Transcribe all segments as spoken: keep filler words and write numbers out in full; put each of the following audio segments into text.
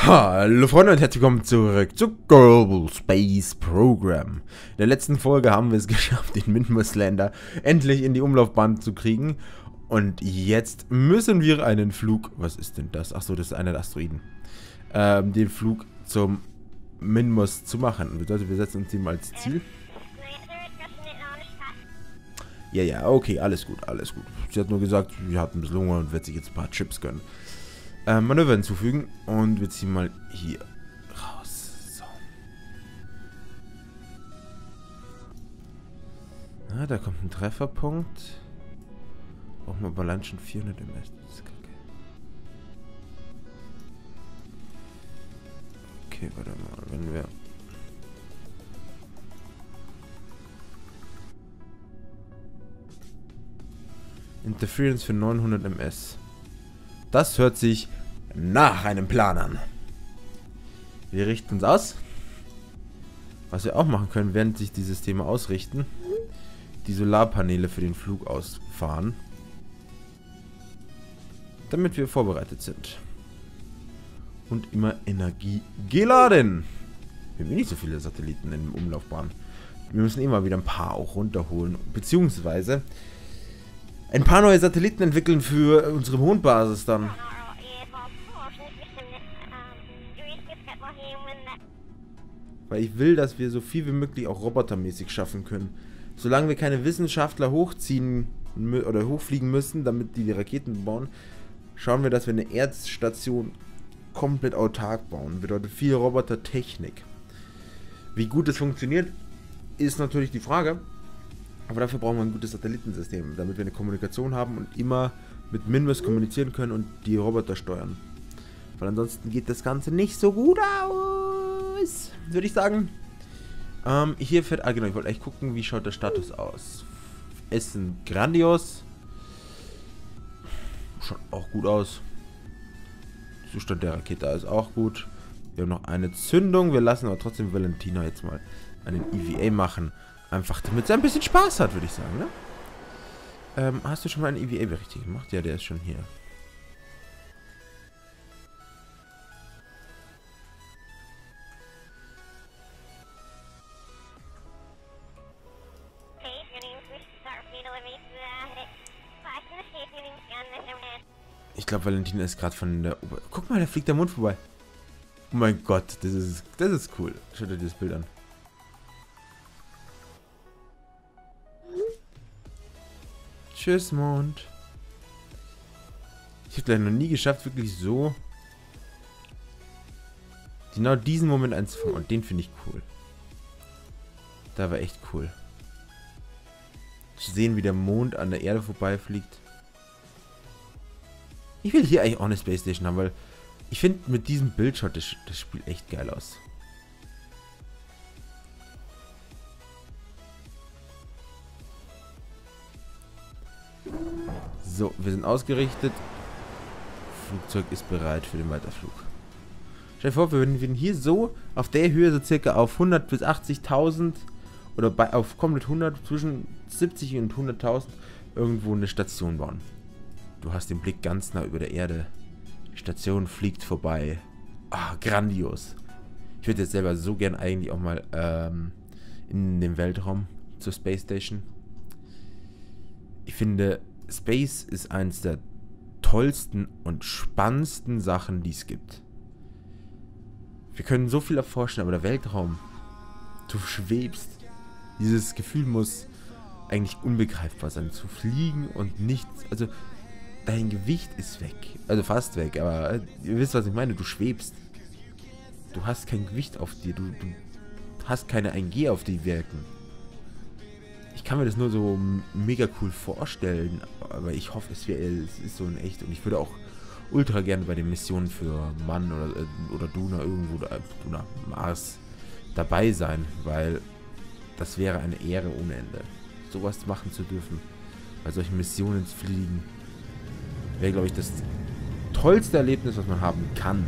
Hallo Freunde und herzlich willkommen zurück zu Global Space Program. In der letzten Folge haben wir es geschafft, den Minmus Lander endlich in die Umlaufbahn zu kriegen. Und jetzt müssen wir einen Flug... Was ist denn das? Achso, das ist einer der Asteroiden. Ähm, den Flug zum Minmus zu machen. Bedeutet, wir setzen uns den mal als Ziel. Ja, ja, okay, alles gut, alles gut. Sie hat nur gesagt, sie hat ein bisschen Hunger und wird sich jetzt ein paar Chips gönnen. Äh, Manöver hinzufügen und wir ziehen mal hier raus. So. Na, da kommt ein Trefferpunkt. Brauchen wir aber allein schon vierhundert M S. Das ist kacke. Okay, warte mal, wenn wir... Interference für neunhundert M S. Das hört sich nach einem Plan an. Wir richten uns aus. Was wir auch machen können, während sich die Systeme ausrichten, die Solarpaneele für den Flug ausfahren, damit wir vorbereitet sind. Und immer Energie geladen. Wir haben eh nicht so viele Satelliten in der Umlaufbahn. Wir müssen immer wieder ein paar auch runterholen, beziehungsweise ein paar neue Satelliten entwickeln für unsere Mondbasis dann. Weil ich will, dass wir so viel wie möglich auch robotermäßig schaffen können. Solange wir keine Wissenschaftler hochziehen oder hochfliegen müssen, damit die die Raketen bauen, schauen wir, dass wir eine Erdstation komplett autark bauen. Bedeutet viel Robotertechnik. Wie gut es funktioniert, ist natürlich die Frage. Aber dafür brauchen wir ein gutes Satellitensystem, damit wir eine Kommunikation haben und immer mit Minmus kommunizieren können und die Roboter steuern. Weil ansonsten geht das Ganze nicht so gut aus, würde ich sagen. Ähm, hier fährt, ah genau, ich wollte eigentlich gucken, wie schaut der Status aus. Essen grandios. Schaut auch gut aus. Zustand der Rakete ist auch gut. Wir haben noch eine Zündung, wir lassen aber trotzdem Valentina jetzt mal einen E V A machen. Einfach damit sie ein bisschen Spaß hat, würde ich sagen, ne? Ähm, hast du schon mal einen E V A richtig gemacht? Ja, der ist schon hier. Ich glaube, Valentina ist gerade von der... Ober Guck mal, da fliegt der Mond vorbei. Oh mein Gott, das ist, das ist cool. Schau dir das Bild an. Tschüss, Mond. Ich habe gleich noch nie geschafft, wirklich so genau diesen Moment einzufangen. Und den finde ich cool. Da war echt cool. Zu sehen, wie der Mond an der Erde vorbeifliegt. Ich will hier eigentlich auch eine Space Station haben, weil ich finde, mit diesem Bild schaut das, das Spiel echt geil aus. So, wir sind ausgerichtet. Flugzeug ist bereit für den Weiterflug. Stell dir vor, wir würden hier so auf der Höhe so circa auf hundert bis achtzigtausend oder bei, auf komplett hundert, zwischen siebzig und hunderttausend irgendwo eine Station bauen. Du hast den Blick ganz nah über der Erde. Die Station fliegt vorbei. Ah, grandios. Ich würde jetzt selber so gern eigentlich auch mal ähm, in den Weltraum zur Space Station. Ich finde, Space ist eines der tollsten und spannendsten Sachen, die es gibt. Wir können so viel erforschen, aber der Weltraum, du schwebst. Dieses Gefühl muss eigentlich unbegreifbar sein. Zu fliegen und nichts, also dein Gewicht ist weg. Also fast weg, aber ihr wisst, was ich meine. Du schwebst. Du hast kein Gewicht auf dir. Du, du hast keine eins G auf die wirken. Ich kann mir das nur so mega cool vorstellen, aber ich hoffe, es, wär, es ist so in echt. Und ich würde auch ultra gerne bei den Missionen für Mann oder, oder Duna irgendwo, oder Duna, Mars dabei sein, weil das wäre eine Ehre ohne Ende. Sowas machen zu dürfen, bei solchen Missionen zu fliegen, wäre, glaube ich, das tollste Erlebnis, was man haben kann.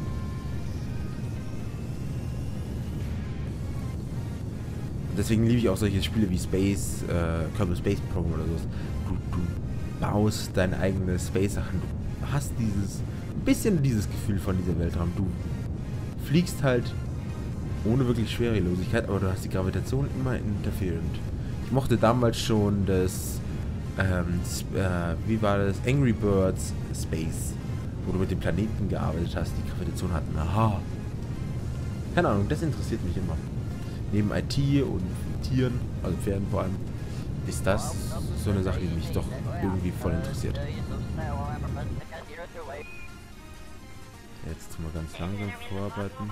Deswegen liebe ich auch solche Spiele wie Space, äh, Kerbal Space Program oder so. Du, du baust deine eigene Space-Sachen. Du hast dieses, ein bisschen dieses Gefühl von dieser Weltraum. Du fliegst halt ohne wirklich Schwerelosigkeit, aber du hast die Gravitation immer interferent. Ich mochte damals schon das, ähm, äh, wie war das? Angry Birds Space, wo du mit den Planeten gearbeitet hast, die Gravitation hatten. Aha. Keine Ahnung, das interessiert mich immer. Neben I T und Tieren, also Pferden vor allem, ist das so eine Sache, die mich doch irgendwie voll interessiert. Jetzt mal ganz langsam vorarbeiten.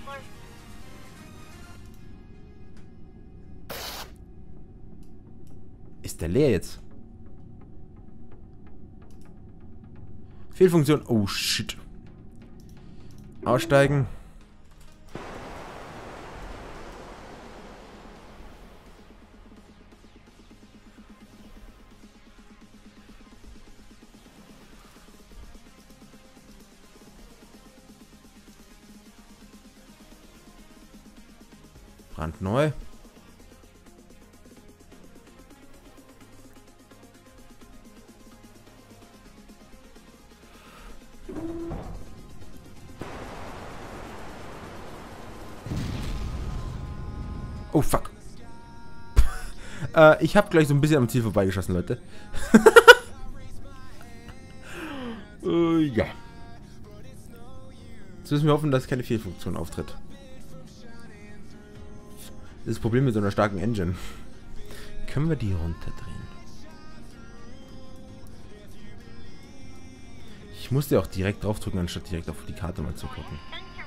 Ist der leer jetzt? Fehlfunktion. Oh shit. Aussteigen. Brandneu. Oh fuck. äh, ich habe gleich so ein bisschen am Ziel vorbeigeschossen, Leute. äh, ja. Jetzt müssen wir hoffen, dass keine Fehlfunktion auftritt. Das ist das Problem mit so einer starken Engine. Können wir die runterdrehen? Ich musste auch direkt draufdrücken, anstatt direkt auf die Karte mal zu gucken.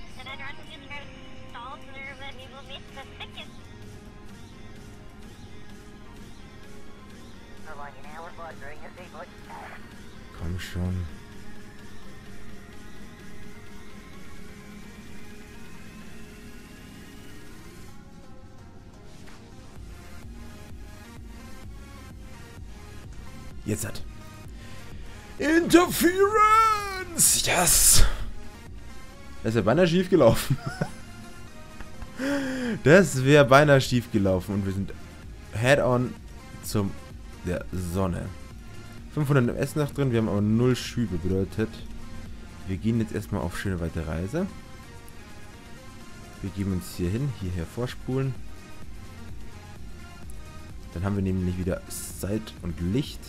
Komm schon. Jetzt hat. Interference! Yes! Das wäre beinahe schief gelaufen. Das wäre beinahe schief gelaufen und wir sind head-on zum der Sonne. fünfhundert M S noch drin, wir haben aber null Schübe, bedeutet, wir gehen jetzt erstmal auf schöne weite Reise. Wir geben uns hier hin, hierher vorspulen. Dann haben wir nämlich wieder Zeit und Licht.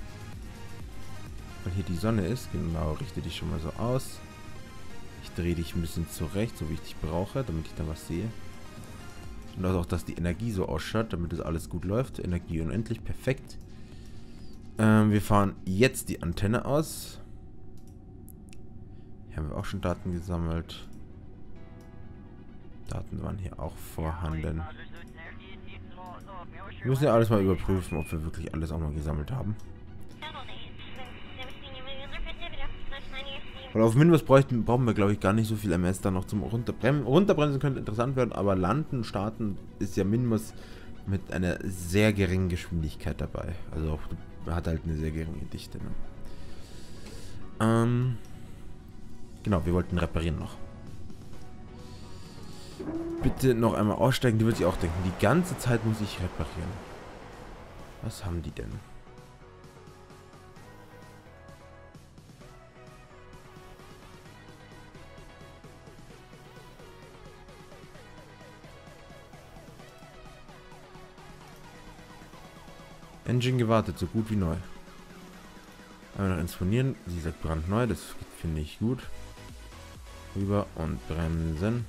Weil hier die Sonne ist, genau, richte dich schon mal so aus. Ich drehe dich ein bisschen zurecht, so wie ich dich brauche, damit ich da was sehe. Und also auch, dass die Energie so ausschaut, damit das alles gut läuft. Energie unendlich, perfekt. Ähm, wir fahren jetzt die Antenne aus. Hier haben wir auch schon Daten gesammelt. Daten waren hier auch vorhanden. Wir müssen ja alles mal überprüfen, ob wir wirklich alles auch mal gesammelt haben. Weil auf Minus bräuchten, brauchen wir, glaube ich, gar nicht so viel M S da noch zum Runterbremsen. Runterbremsen könnte interessant werden, aber landen, starten ist ja Minus mit einer sehr geringen Geschwindigkeit dabei. Also hat halt eine sehr geringe Dichte. Ne? Ähm, genau, wir wollten reparieren noch. Bitte noch einmal aussteigen, die wird sich auch denken. Die ganze Zeit muss ich reparieren. Was haben die denn? Engine gewartet, so gut wie neu. Einmal noch insponieren. Sie sagt brandneu, das finde ich gut. Rüber und bremsen.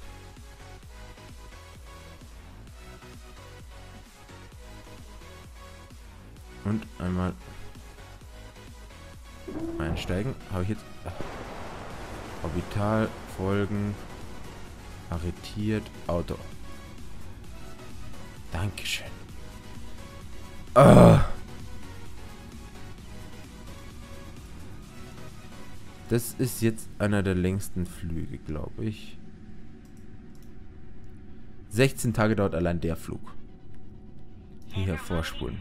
Und einmal einsteigen. Habe ich jetzt Orbital folgen. Arretiert Auto. Dankeschön. Ah. Das ist jetzt einer der längsten Flüge, glaube ich. sechzehn Tage dauert allein der Flug. Hier vorspulen.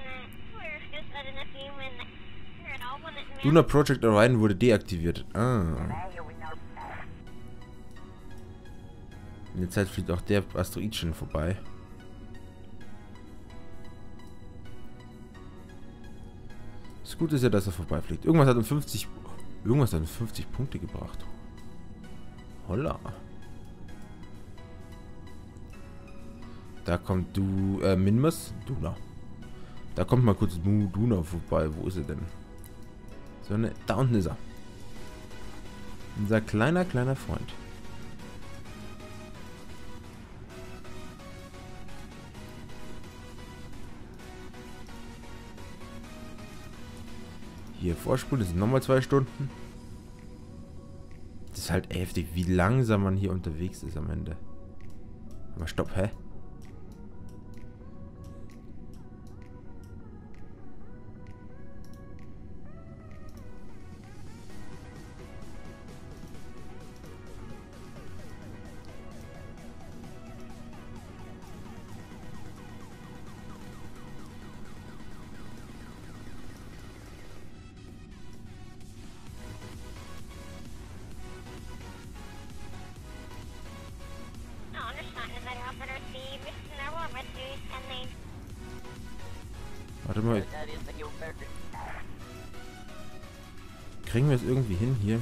Lunar Project Orion wurde deaktiviert. Ah. In der Zeit fliegt auch der Asteroid schon vorbei. Das Gute ist ja, dass er vorbeifliegt. Irgendwas hat uns fünfzig... Irgendwas hat uns fünfzig Punkte gebracht. Holla. Da kommt du, äh, Minmus. Duna. Da kommt mal kurz du, Duna vorbei. Wo ist er denn? So, ne, da unten ist er. Unser kleiner, kleiner Freund. Hier, Vorspulen, das sind nochmal zwei Stunden. Das ist halt heftig, wie langsam man hier unterwegs ist am Ende. Aber stopp, hä? Warte mal. Kriegen wir es irgendwie hin hier?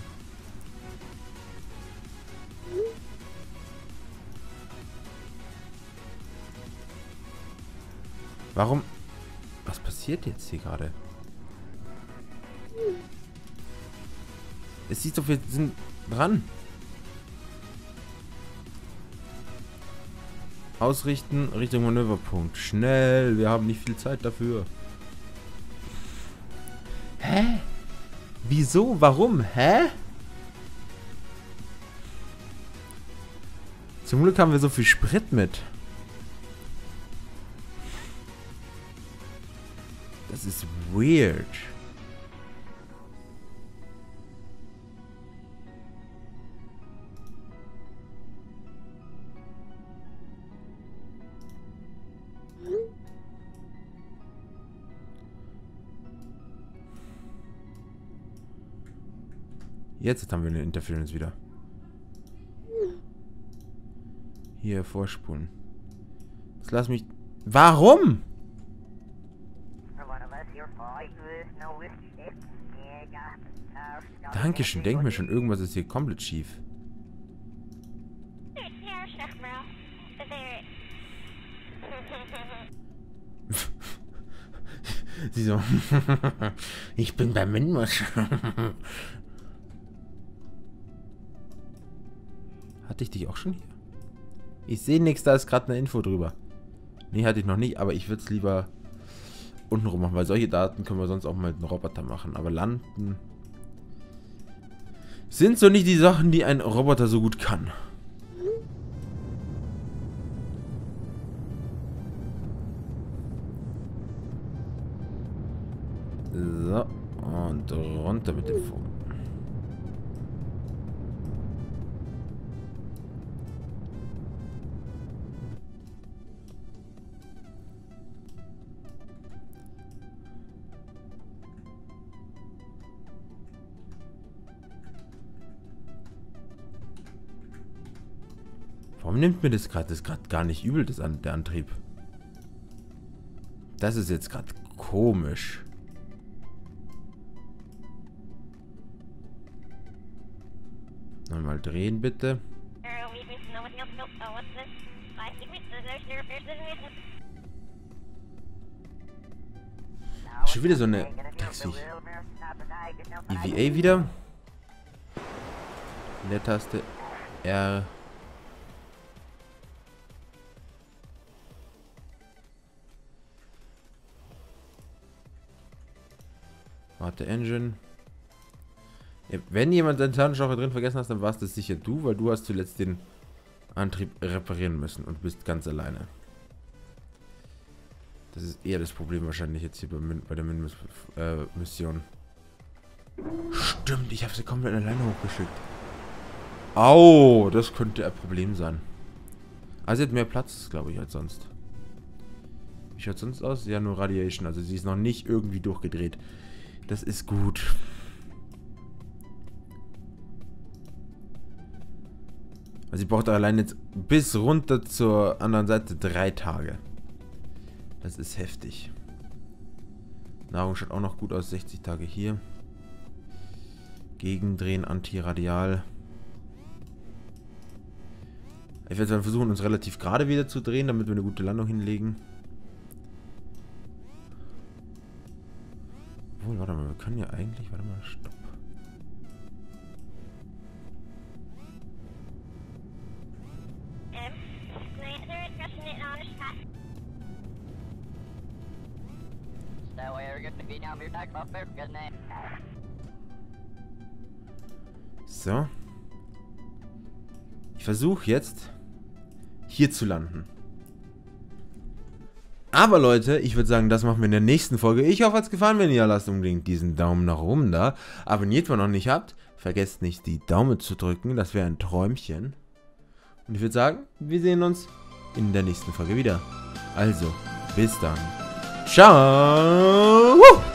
Warum? Was passiert jetzt hier gerade? Es sieht so, wir sind dran. Ausrichten Richtung Manöverpunkt. Schnell, wir haben nicht viel Zeit dafür. Hä? Wieso? Warum? Hä? Zum Glück haben wir so viel Sprit mit. Das ist weird. Jetzt haben wir eine Interference wieder. Hier, vorspulen. Jetzt lass mich... Warum? Dankeschön, denk mir schon, irgendwas ist hier komplett schief. Sie so... Ich bin bei Minmus. Hatte ich dich auch schon hier? Ich sehe nichts, da ist gerade eine Info drüber. Nee, hatte ich noch nicht, aber ich würde es lieber unten rum machen, weil solche Daten können wir sonst auch mal mit einem Roboter machen. Aber landen sind so nicht die Sachen, die ein Roboter so gut kann. So, und runter mit dem Funk. Warum nimmt mir das gerade? Das ist gerade gar nicht übel, das an, der Antrieb. Das ist jetzt gerade komisch. Nochmal drehen, bitte. Schon wieder so eine Taxi. E V A wieder. Leertaste R. Warte, Engine. Ja, wenn jemand seinen Zahnstocher drin vergessen hat, dann war es das sicher du, weil du hast zuletzt den Antrieb reparieren müssen und bist ganz alleine. Das ist eher das Problem wahrscheinlich jetzt hier bei, bei der Min-Mission. Äh, Stimmt, ich habe sie komplett alleine hochgeschickt. Au, das könnte ein Problem sein. Also sie hat mehr Platz, glaube ich, als sonst. Wie schaut es sonst aus? Ja, nur Radiation, also sie ist noch nicht irgendwie durchgedreht. Das ist gut. Also sie braucht allein jetzt bis runter zur anderen Seite drei Tage. Das ist heftig. Nahrung schaut auch noch gut aus. sechzig Tage hier. Gegendrehen, antiradial. Ich werde dann versuchen, uns relativ gerade wieder zu drehen, damit wir eine gute Landung hinlegen. Obwohl, warte mal, wir können ja eigentlich... Warte mal, stopp. So. Ich versuche jetzt, hier zu landen. Aber Leute, ich würde sagen, das machen wir in der nächsten Folge. Ich hoffe, es hat gefallen. Wenn ja, lasst unbedingt diesen Daumen nach oben da. Abonniert, wenn ihr noch nicht habt. Vergesst nicht, die Daumen zu drücken. Das wäre ein Träumchen. Und ich würde sagen, wir sehen uns in der nächsten Folge wieder. Also, bis dann. Ciao!